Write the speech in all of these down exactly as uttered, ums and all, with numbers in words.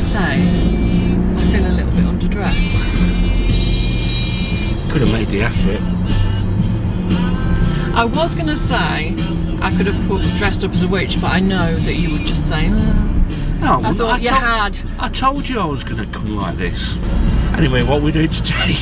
say, I feel a little bit underdressed. Could have made the effort. I was going to say I could have put, dressed up as a witch, but I know that you would just say, oh, No, I thought I you told, had. I told you I was going to come like this. Anyway, what we do today?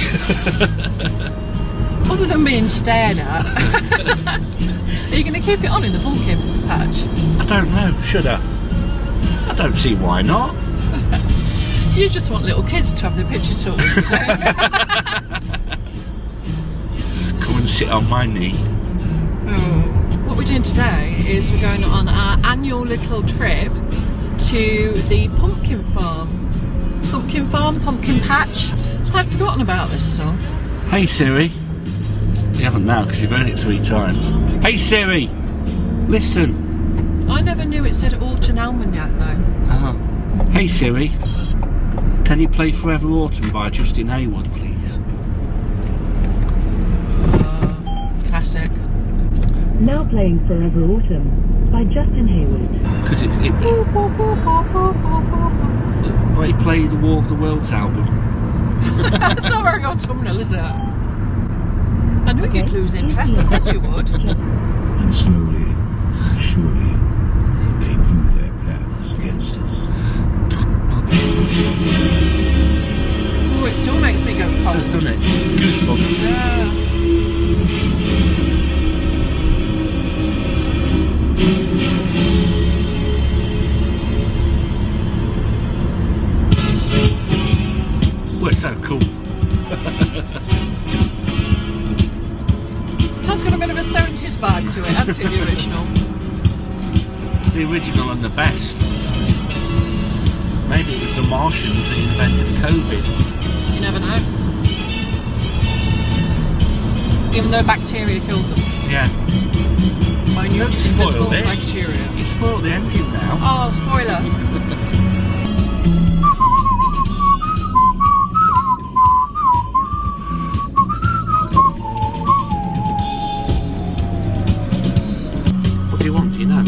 Other than being stared at, are you going to keep it on in the pumpkin patch? I don't know, should I? I don't see why not. You just want little kids to have their pictures took with you, don't you? Come and sit on my knee. Oh. What we're doing today is we're going on our annual little trip to the pumpkin farm. Pumpkin farm, pumpkin patch. I'd forgotten about this song. Hey Siri. You haven't now because you've heard it three times. Hey Siri, listen. I never knew it said Autumn Almanac though. Oh. Hey Siri, can you play Forever Autumn by Justin Hayward, please? Uh, classic. Now playing Forever Autumn by Justin Hayward. Because it, it, it, it played the War of the Worlds album. That's not very autumnal, is it? I knew you'd lose interest, I said you would. And slowly, surely, they drew their paths against us. Oh, it still makes me go cold. Just done it. Goosebumps. Yeah. Well, it's so cool. That's got a bit of a seventies vibe to it, hasn't it, the original? The original and the best. Maybe it was the Martians that invented COVID. You never know. Even though bacteria killed them. Yeah. Minute, Don't spoil invisible this. bacteria. You spoiled the ending now. Oh, spoiler. What do you want, do you know?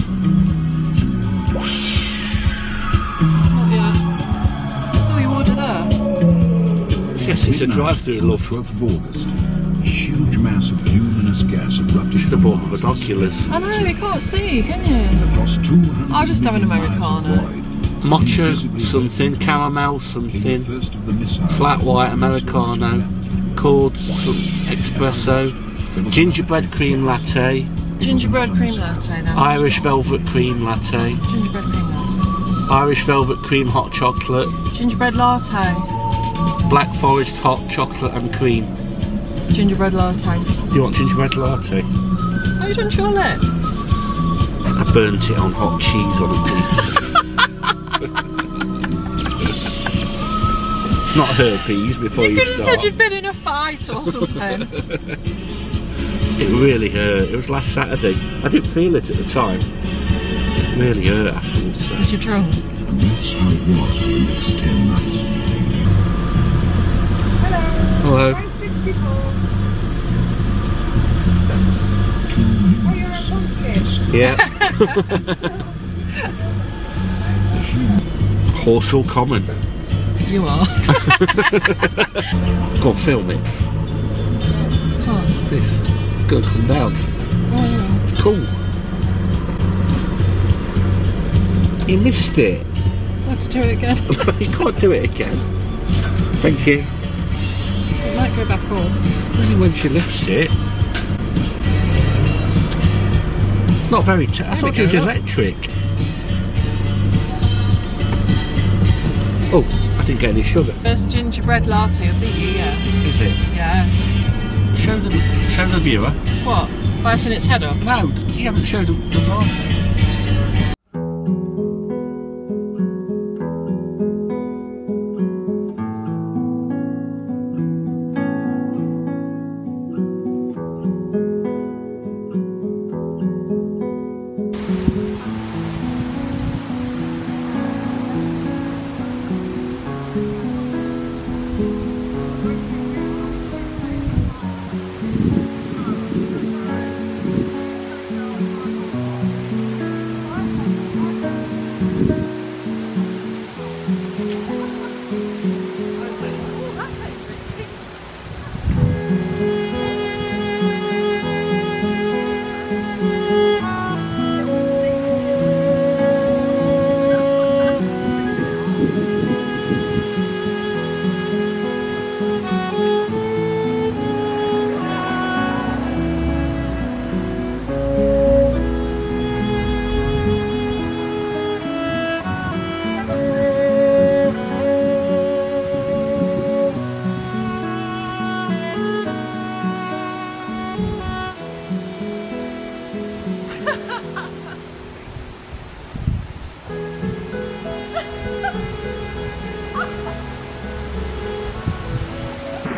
Not yet. Oh, you order there? Yes, it's a drive-through, love. twelfth of August. A huge mass of luminous gas erupted The from bottom of Mars binoculars. I know, you can't see, can you? across two hundred I'll just have an million miles Americano. wide. Mocha something, caramel Being the something, first of the missiles flat white to Americano, chords, espresso, gingerbread cream latte, Gingerbread cream latte now. Irish velvet cream latte, Gingerbread cream latte. Irish velvet cream hot chocolate, Gingerbread latte. black forest hot chocolate and cream. Gingerbread latte. Do you want gingerbread latte? Oh, you done your lip? I burnt it on hot cheese on a pizza. It's not herpes before you, You could have start. said you'd been in a fight or something. It really hurt. It was last Saturday. I didn't feel it at the time. It really hurt afterwards. So. Was you drunk? And that's how it was for the next ten nights. Hello. Two years. Yeah. Horsell Common. You are. Go on, film it. Oh. This. It's going to come down. Oh. It's cool. You missed it. I'll have to do it again. You can't do it again. Thank you. It might go back on. Only when she lifts it. It's not very. T I thought it was electric. Oh, I didn't get any sugar. First gingerbread latte of the year. Is it? Yes. Show the show the viewer. What? Biting its head off? No, you haven't showed the, the latte.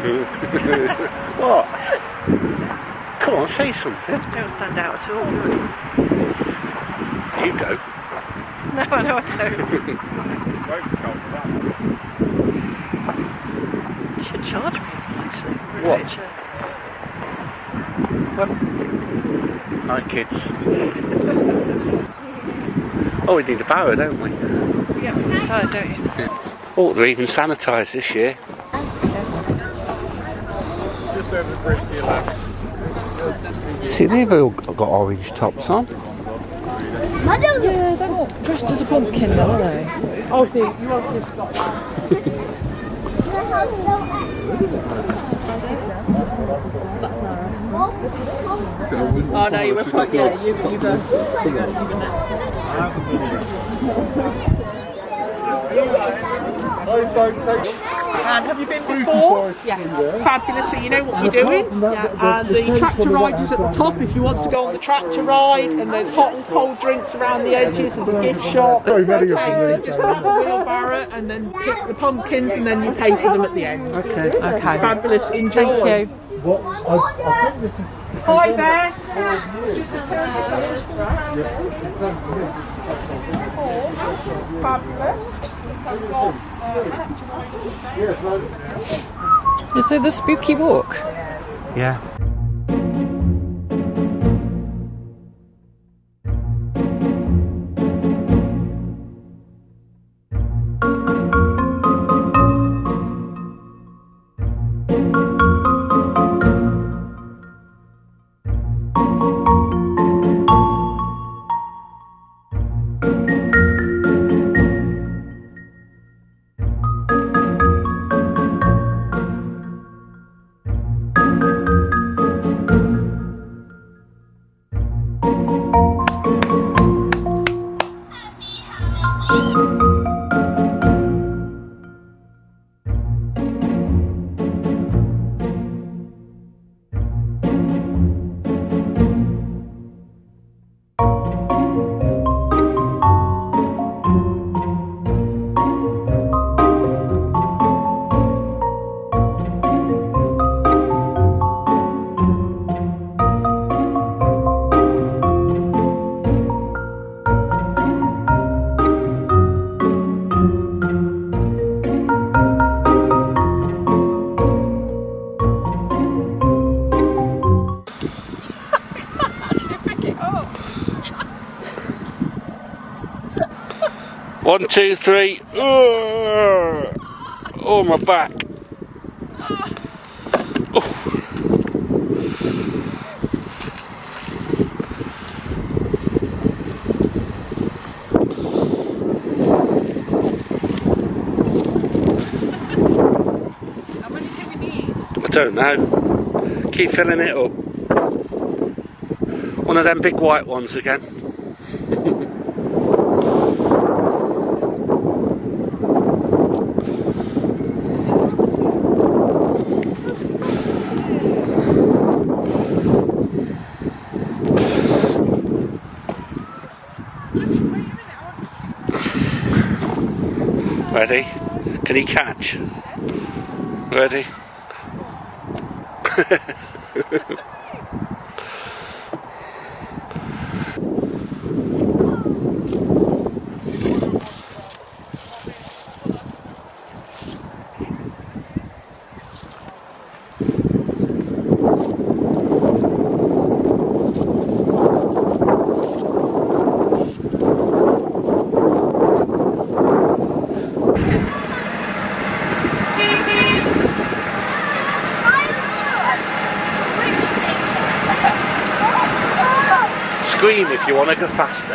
What? Come on, say something. Don't stand out at all, would you? You go. No, I know I don't. You should charge me, actually. What? Really should. Well, hi kids. Oh, we need a barrow, don't we? You get from inside, don't you? Oh, they're even sanitised this year. Just over the bridge to your left. See, they've all got orange tops on. Yeah, they're not dressed as a pumpkin though, are they? Oh, see, you want to stop. Oh no, you were fine. Yeah, you, you go. And have you been before? Yes. Fabulous, so you know what you're doing. Yeah. And the tractor ride is at the top if you want to go on the tractor ride, and there's hot and cold drinks around the edges, there's a gift shop. Okay, so just grab a wheelbarrow and then pick the pumpkins and then you pay for them at the end. Okay. Okay. Fabulous, enjoy. Thank you. Hi there. Just to turn this on. Fabulous. Is there the spooky walk? Yeah. One, two, three. Oh, my back. Oh. How many do we need? I don't know. Keep filling it up. One of them big white ones again. Ready? Can he catch? Ready? Scream if you want to go faster.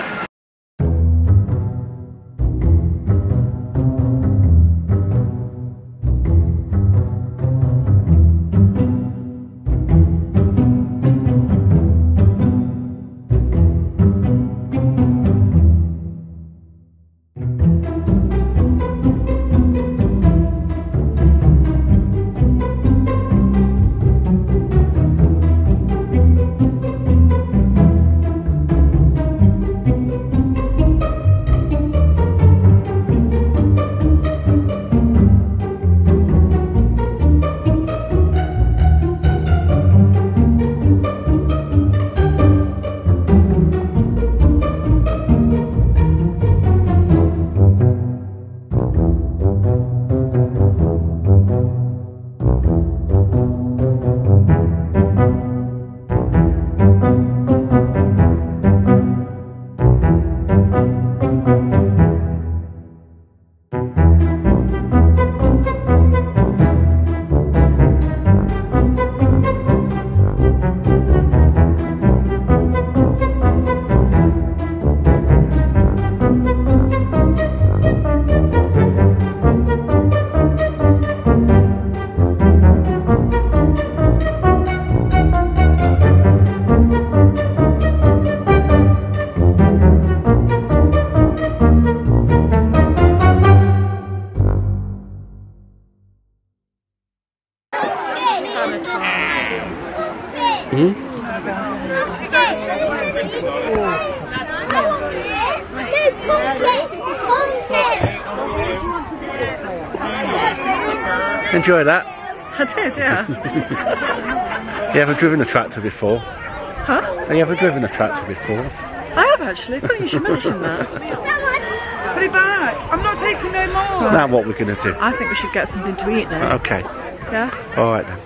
Enjoy that. I did, yeah. You ever driven a tractor before? Huh? Have you ever driven a tractor before? I have actually. Funny you should mention that. Put it back. I'm not taking no more. Now what we're going to do? I think we should get something to eat now. Okay. Yeah? Alright then.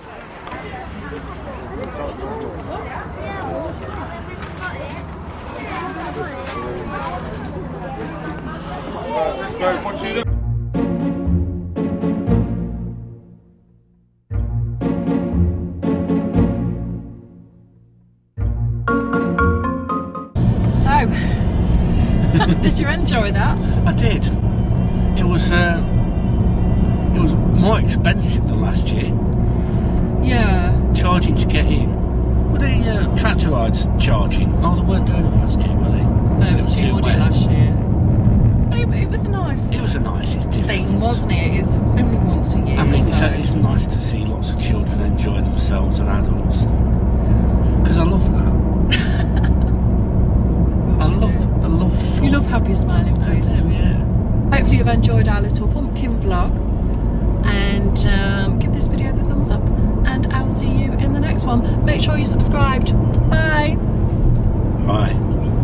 Did you enjoy that? I did. It was uh, it was more expensive than last year. Yeah. Charging to get in. Were the uh, tractor rides charging? Oh, they weren't doing it last year, were they? No, it was too muddy last year. But it, it was a nice. It was a nice. It's different thing, wasn't it? It's only once a year. I mean, so. it's, it's nice to see lots of children enjoying themselves and adults. Because I love that. I love. I love. Fun. You love happy smiling I faces. do, yeah. Hopefully you've enjoyed our little pumpkin vlog, and um, give this video the thumbs up, and I'll see you in the next one. Make sure you're subscribed. Bye. Bye.